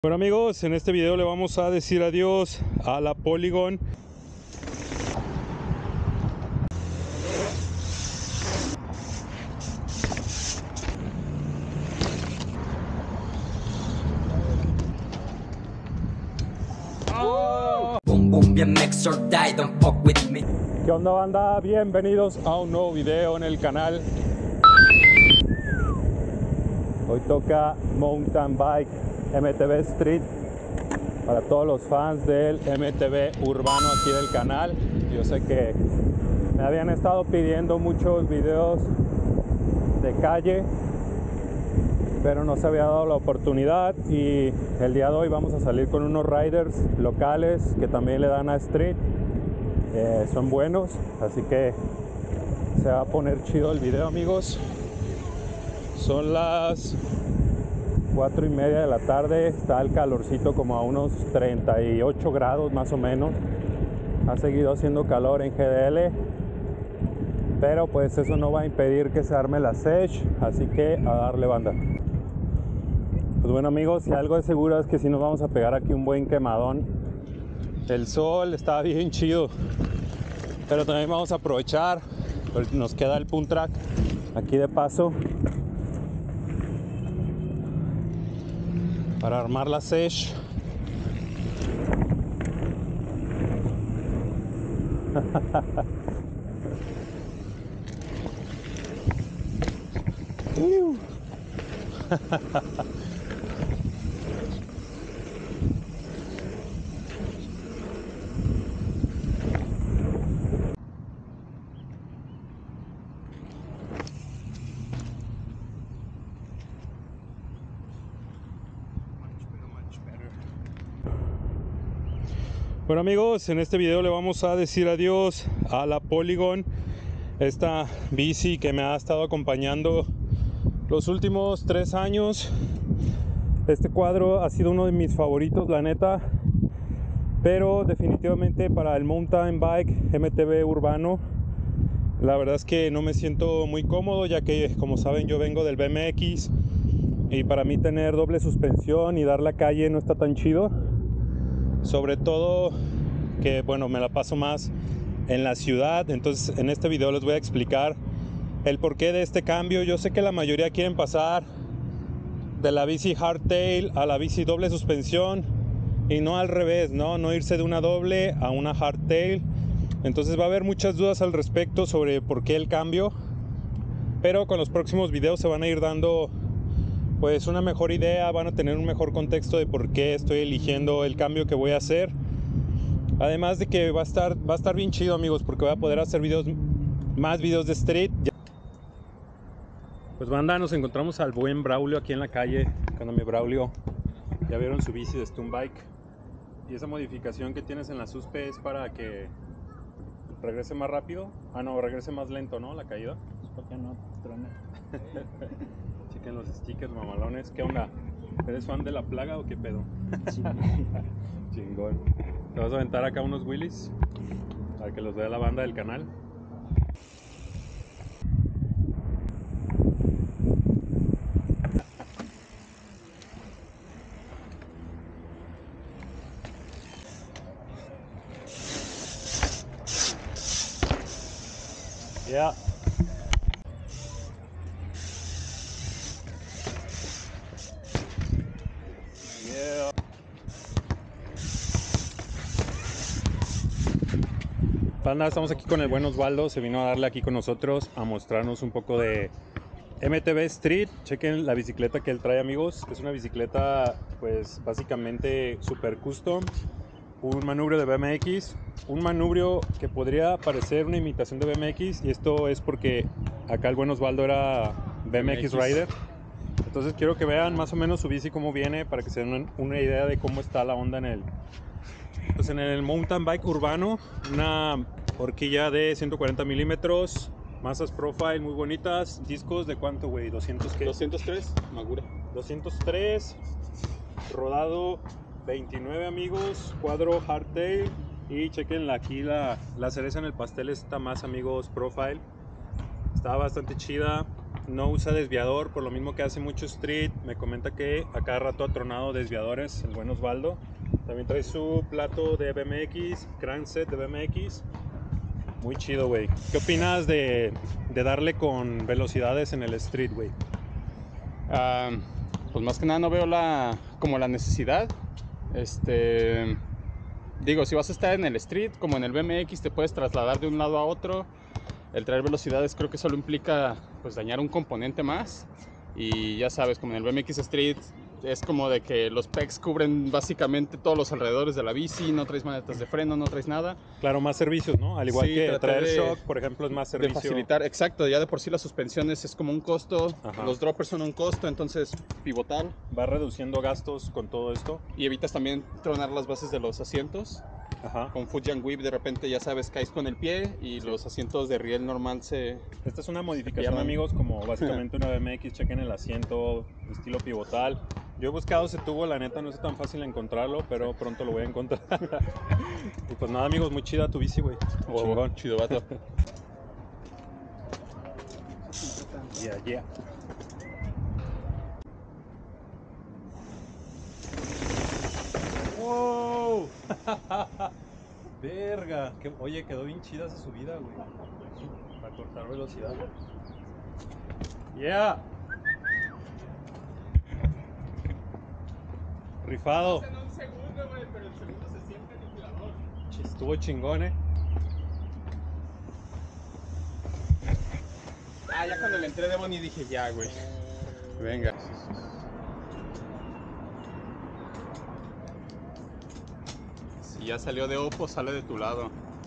Bueno amigos, en este video le vamos a decir adiós a la Polygon. Boom boom, bien mix or die, don't fuck with me. ¿Qué onda banda? Bienvenidos a un nuevo video en el canal. Hoy toca Mountain Bike MTB Street para todos los fans del MTB urbano aquí del canal. Yo sé que me habían estado pidiendo muchos videos de calle, pero no se había dado la oportunidad, y el día de hoy vamos a salir con unos riders locales que también le dan a Street. Son buenos, así que se va a poner chido el video amigos. Son las 4:30 de la tarde, está el calorcito como a unos 38 grados más o menos. Ha seguido haciendo calor en GDL, pero pues eso no va a impedir que se arme la sesh, así que a darle banda. Pues bueno amigos, si algo de seguro es que si nos vamos a pegar aquí un buen quemadón. El sol está bien chido, pero también vamos a aprovechar, pues nos queda el Punt Track aquí de paso para armar la sesh. Bueno amigos, en este video le vamos a decir adiós a la Polygon, esta bici que me ha estado acompañando los últimos 3 años. Este cuadro ha sido uno de mis favoritos, la neta, pero definitivamente para el mountain bike MTB urbano, la verdad es que no me siento muy cómodo, ya que como saben yo vengo del BMX y para mí tener doble suspensión y dar la calle no está tan chido. Sobre todo que bueno, me la paso más en la ciudad. Entonces en este video les voy a explicar el porqué de este cambio. Yo sé que la mayoría quieren pasar de la bici hardtail a la bici doble suspensión y no al revés, no irse de una doble a una hardtail. Entonces va a haber muchas dudas al respecto sobre por qué el cambio, pero con los próximos videos se van a ir dando pues una mejor idea, van a tener un mejor contexto de por qué estoy eligiendo el cambio que voy a hacer. Además de que va a estar bien chido amigos, porque voy a poder hacer más videos de street. Pues banda, nos encontramos al buen Braulio aquí en la calle. Cuando mi Braulio, ya vieron su bici de Stunt Bike, y esa modificación que tienes en la suspe es para que regrese más rápido. No, regrese más lento, ¿no? La caída. ¿Por qué no trone? Chequen los stickers mamalones. ¿Qué onda? ¿Eres fan de la plaga o qué pedo? Sí. Chingón. Te vas a aventar acá unos wheelies para que los vea la banda del canal. Yeah. Yeah. Banda, estamos aquí con el buen Osvaldo. Se vino a darle aquí con nosotros a mostrarnos un poco de MTB Street. Chequen la bicicleta que él trae amigos. Es una bicicleta pues básicamente super custom, un manubrio de BMX, un manubrio que podría parecer una imitación de BMX, y esto es porque acá el buen Osvaldo era BMX rider. Entonces quiero que vean más o menos su bici cómo viene, para que se den una idea de cómo está la onda en el mountain bike urbano. Una horquilla de 140 milímetros, masas profile muy bonitas. Discos de cuánto, güey, 200 qué? 203, Magura. 203, rodado 29 amigos, cuadro hardtail, y chequen aquí la cereza en el pastel, esta más amigos profile. Está bastante chida. no usa desviador, por lo mismo que hace mucho street. Me comenta que a cada rato ha tronado desviadores, el buen Osvaldo. También trae su plato de BMX, crankset de BMX. Muy chido, güey. ¿Qué opinas de darle con velocidades en el street, güey? Pues más que nada no veo como la necesidad. Digo, si vas a estar en el street, como en el BMX, te puedes trasladar de un lado a otro. El traer velocidades creo que solo implica pues dañar un componente más. Y ya sabes, como en el BMX Street, es como de que los pegs cubren básicamente todos los alrededores de la bici, no traes manetas de freno, no traes nada. Claro, más servicios, ¿no? Al igual Sí, que traté traer de- shock, por ejemplo, es más De servicio. facilitar, exacto, ya de por sí las suspensiones es como un costo, Ajá. los droppers son un costo, entonces pivotar. Va reduciendo gastos con todo esto. Y evitas también tronar las bases de los asientos. Ajá. Con Fuji and Whip de repente ya sabes, caes con el pie y los asientos de riel normal se... Esta es una modificación, llaman. amigos, como básicamente una BMX. Chequen el asiento, estilo pivotal. Yo he buscado ese tubo, la neta no es tan fácil encontrarlo, pero pronto lo voy a encontrar. Y pues nada, amigos, muy chida tu bici, güey. Chingón. Chido vato. Yeah, yeah. ¡Wow! Verga. Oye, quedó bien chida esa subida, güey. Para cortar velocidad. Yeah. Rifado. En un segundo, güey, pero el segundo se siente aniquilador. Estuvo chingón, Ya cuando le entré de Bonnie dije, ya, güey. Venga. Si ya salió de Oppo, sale de tu lado.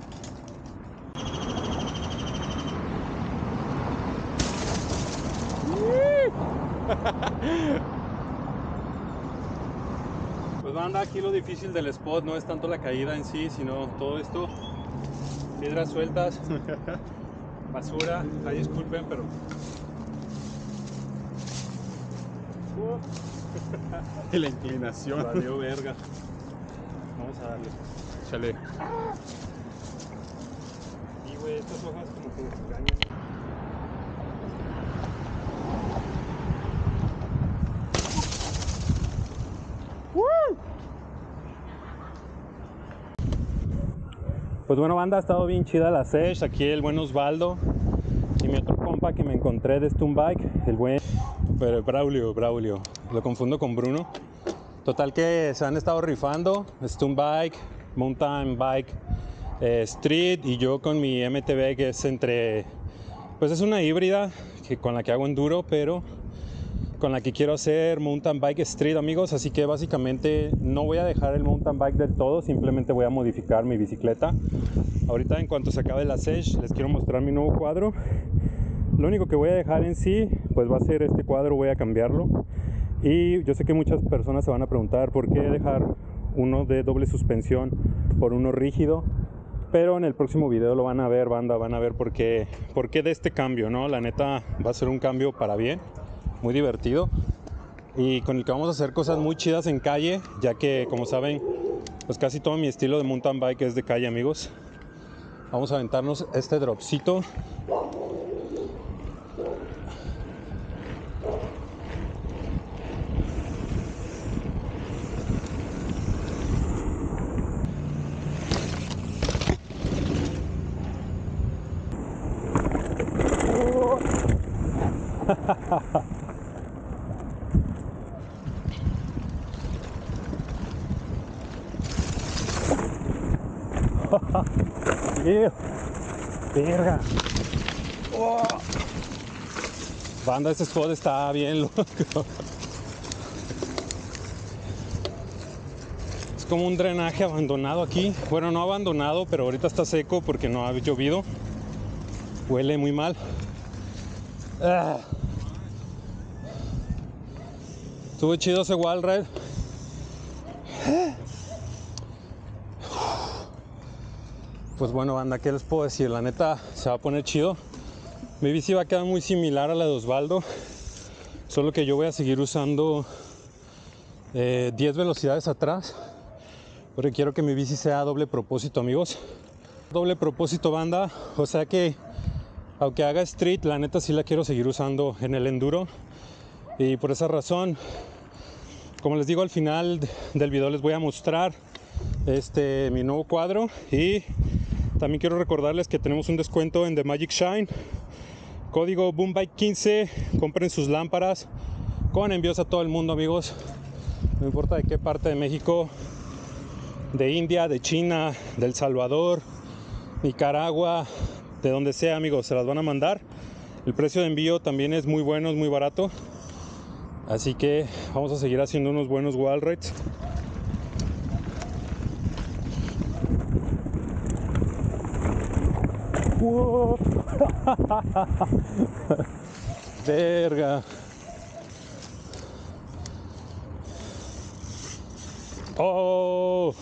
Pues banda, aquí lo difícil del spot no es tanto la caída en sí, sino todo esto. Piedras sueltas, basura, ay disculpen, pero... Y la inclinación. Valió verga. Vamos a darle. Chale. Y güey, estas hojas como que engañan. Pues bueno, banda, ha estado bien chida la sesh. Aquí el buen Osvaldo y mi otro compa que me encontré de Stunt Bike, el buen Braulio. Lo confundo con Bruno. Total que se han estado rifando Stunt Bike, Mountain Bike, Street, y yo con mi MTB, que es pues es una híbrida con la que hago enduro, pero con la que quiero hacer mountain bike street, amigos. Así que básicamente no voy a dejar el mountain bike del todo, simplemente voy a modificar mi bicicleta. Ahorita, en cuanto se acabe la sesh, les quiero mostrar mi nuevo cuadro. Lo único que voy a dejar en sí, pues va a ser este cuadro, voy a cambiarlo. Y yo sé que muchas personas se van a preguntar por qué dejar uno de doble suspensión por uno rígido, pero en el próximo video lo van a ver, banda, van a ver por qué de este cambio, ¿no? La neta va a ser un cambio para bien, muy divertido, y con el que vamos a hacer cosas muy chidas en calle, ya que, como saben, pues casi todo mi estilo de mountain bike es de calle, amigos. Vamos a aventarnos este dropcito. Verga. Oh. Banda, este spot está bien loco. Es como un drenaje abandonado aquí. Bueno, no abandonado, pero ahorita está seco porque no ha llovido. Huele muy mal. Estuvo chido ese wall ride. Pues bueno, banda, ¿qué les puedo decir? La neta se va a poner chido. Mi bici va a quedar muy similar a la de Osvaldo, solo que yo voy a seguir usando 10 velocidades atrás, porque quiero que mi bici sea doble propósito, amigos. Doble propósito, banda, o sea que aunque haga street, la neta sí la quiero seguir usando en el enduro. Y por esa razón, como les digo, al final del video les voy a mostrar mi nuevo cuadro. Y también quiero recordarles que tenemos un descuento en The Magic Shine. Código BOOMBIKE15. Compren sus lámparas con envíos a todo el mundo, amigos. No importa de qué parte de México, de India, de China, de El Salvador, Nicaragua, de donde sea, amigos, se las van a mandar. El precio de envío también es muy bueno, es muy barato. Así que vamos a seguir haciendo unos buenos wall rides. ¡Wow! Verga. Oh.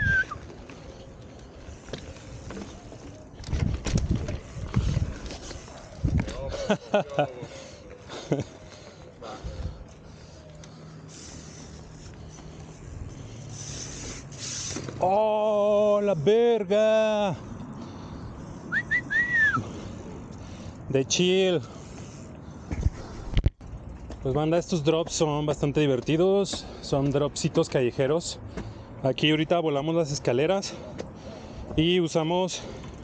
Oh, la verga. De chill. Pues banda, estos drops son bastante divertidos. Son dropsitos callejeros. Aquí ahorita volamos las escaleras y usamos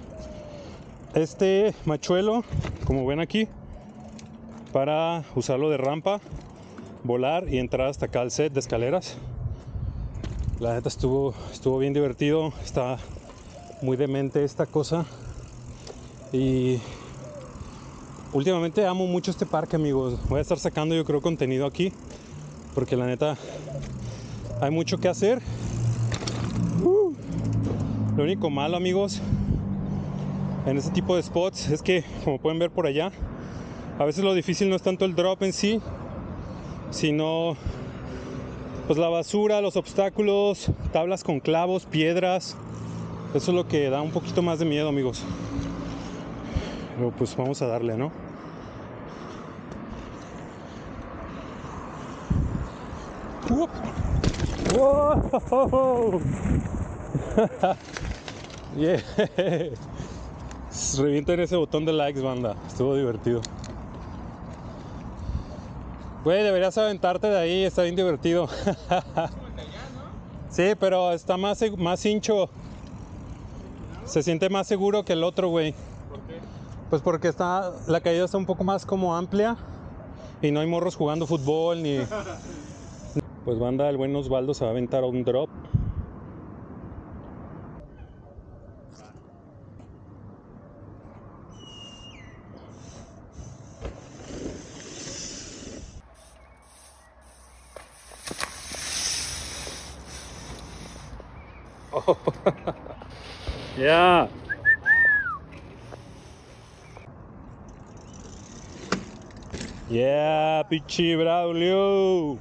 este machuelo, como ven aquí, para usarlo de rampa, volar y entrar hasta acá al set de escaleras. La neta estuvo bien divertido. Está muy demente esta cosa. Y últimamente amo mucho este parque, amigos. Voy a estar sacando, yo creo, contenido aquí, porque la neta hay mucho que hacer. Lo único malo, amigos, en este tipo de spots es que, como pueden ver por allá, a veces lo difícil no es tanto el drop en sí, sino pues la basura, los obstáculos, tablas con clavos, piedras. Eso es lo que da un poquito más de miedo, amigos. Pero pues vamos a darle, ¿no? ¡Wow! Yeah. Revienten ese botón de likes, banda. Estuvo divertido. Güey, deberías aventarte de ahí, está bien divertido. Sí, pero está más hincho. Se siente más seguro que el otro, güey. ¿Por qué? Pues porque la caída está un poco más como amplia y no hay morros jugando fútbol ni... Pues banda, el buen Osvaldo se va a aventar a un drop. Oh. Yeah. Yeah, pichi Braulio.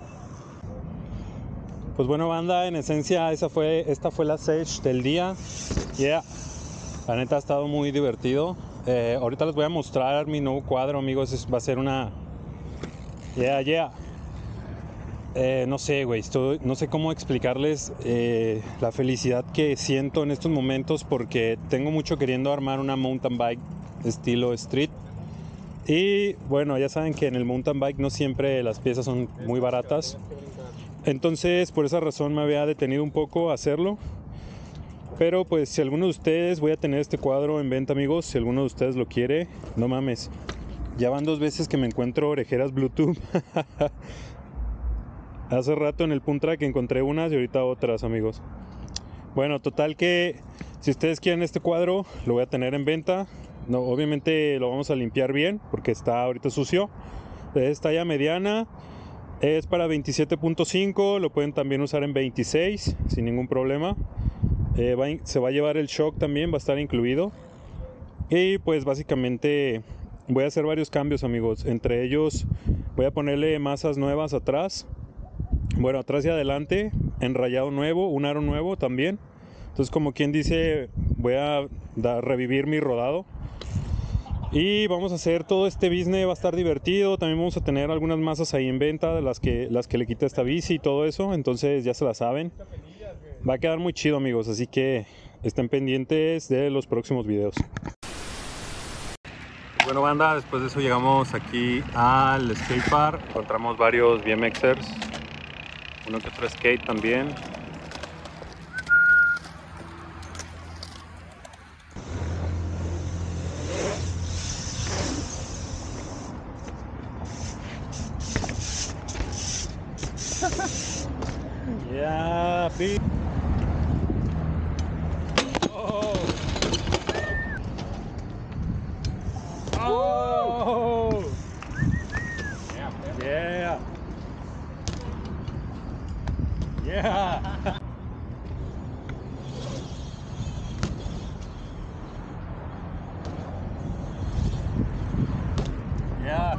Pues bueno, banda, en esencia esta fue la stage del día. Yeah. La neta ha estado muy divertido. Ahorita les voy a mostrar mi nuevo cuadro, amigos. Va a ser una... Yeah. No sé, güey, no sé cómo explicarles la felicidad que siento en estos momentos, porque tengo mucho queriendo armar una mountain bike estilo street. Y bueno, ya saben que en el mountain bike no siempre las piezas son muy baratas. Entonces, por esa razón me había detenido un poco a hacerlo. Pero pues si alguno de ustedes, voy a tener este cuadro en venta, amigos. Si alguno de ustedes lo quiere, no mames. Ya van 2 veces que me encuentro orejeras Bluetooth. Hace rato en el Puntrack encontré unas y ahorita otras, amigos. Bueno, total que si ustedes quieren este cuadro, lo voy a tener en venta. No, obviamente lo vamos a limpiar bien porque está ahorita sucio. Es talla mediana. Es para 27.5. Lo pueden también usar en 26 sin ningún problema. Se va a llevar el shock también, va a estar incluido. Y pues básicamente voy a hacer varios cambios, amigos. Entre ellos voy a ponerle masas nuevas atrás. Bueno, atrás y adelante, enrayado nuevo, un aro nuevo también. Entonces, como quien dice, voy a revivir mi rodado. Y vamos a hacer todo este business, va a estar divertido. También vamos a tener algunas masas ahí en venta, las que le quité a esta bici y todo eso. Entonces ya se la saben. Va a quedar muy chido, amigos, así que estén pendientes de los próximos videos. Bueno, banda, después de eso llegamos aquí al skate park. Encontramos varios BMXers, uno que otro skate también. Yeah, bitch. Oh. Oh. Yeah. Yeah. Yeah.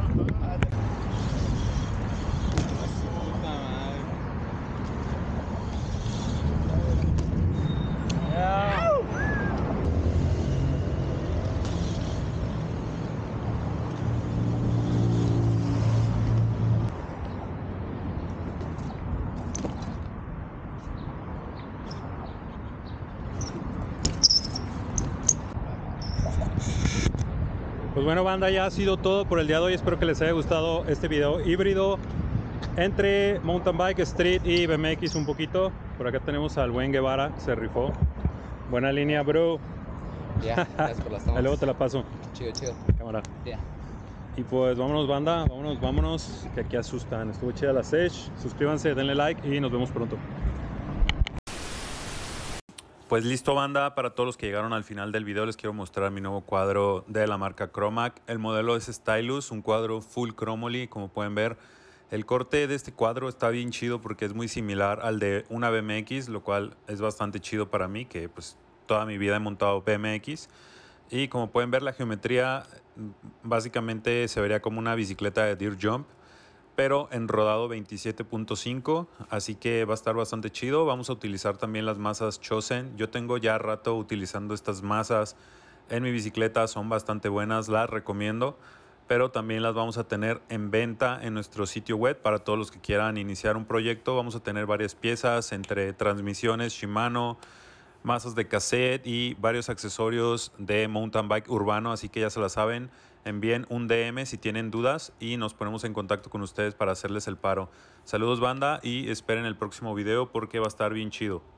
Pues bueno, banda, ya ha sido todo por el día de hoy. Espero que les haya gustado este video híbrido entre mountain bike, street y BMX un poquito. Por acá tenemos al buen Guevara, se rifó. Buena línea, bro. Ya, gracias por las tomas. Ahí luego te la paso. Chido, chido. Cámara. Ya. Y pues vámonos, banda, vámonos, que aquí asustan. Estuvo chida la sesh. Suscríbanse, denle like y nos vemos pronto. Pues listo, banda, para todos los que llegaron al final del video les quiero mostrar mi nuevo cuadro de la marca Cromac. El modelo es Stylus, un cuadro full chromoly, como pueden ver. El corte de este cuadro está bien chido porque es muy similar al de una BMX, lo cual es bastante chido para mí, que pues toda mi vida he montado BMX. Y como pueden ver, la geometría básicamente se vería como una bicicleta de dirt jump, pero en rodado 27.5, así que va a estar bastante chido. Vamos a utilizar también las masas Chosen. Yo tengo ya rato utilizando estas masas en mi bicicleta, son bastante buenas, las recomiendo, pero también las vamos a tener en venta en nuestro sitio web para todos los que quieran iniciar un proyecto. Vamos a tener varias piezas entre transmisiones Shimano, masas de cassette y varios accesorios de mountain bike urbano, así que ya se la saben. Envíen un DM si tienen dudas y nos ponemos en contacto con ustedes para hacerles el paro. Saludos, banda, y esperen el próximo video porque va a estar bien chido.